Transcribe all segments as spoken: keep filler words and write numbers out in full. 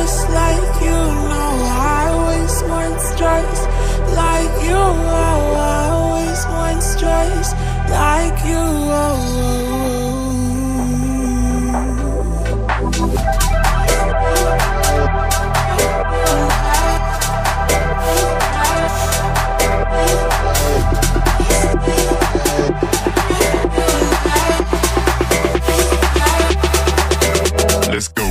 just like you. No, I always want stress like you. Oh, I always want stress like you. Oh, let's go.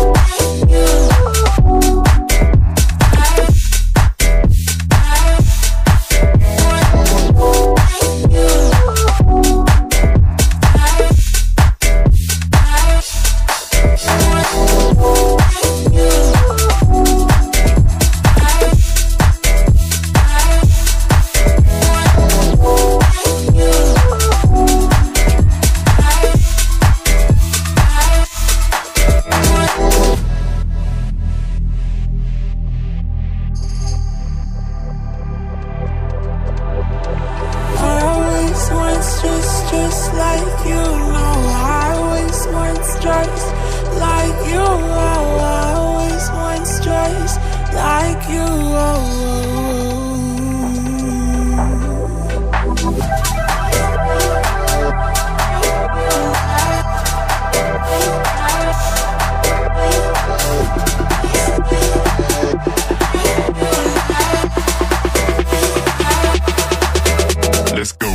Just, just like you. No, I always want stress like you. Oh, I always want stress like you. Oh, let's go.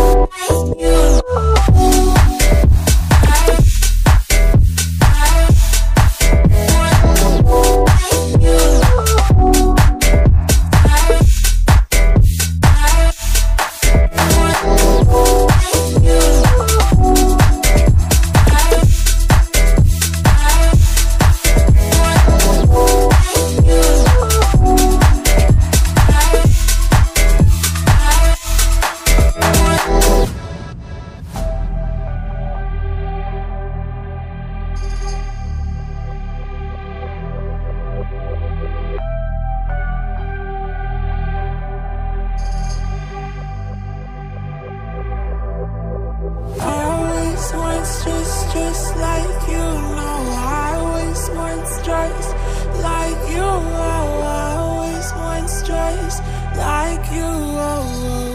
Just, just like you. No, I always want stress like you. Oh, I always want stress like you. Oh,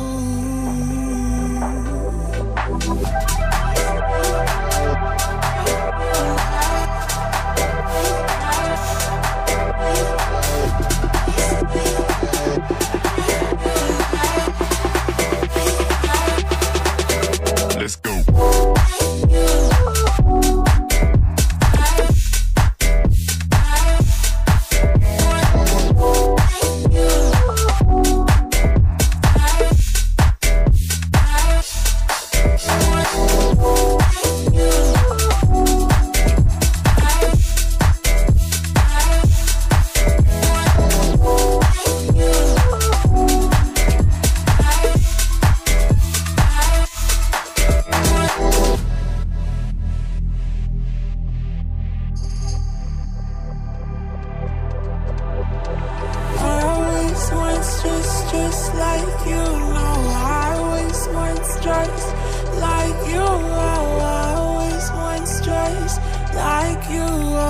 let's go. Just, just like you. No, I always want stress like you. Oh, I always want stress like you.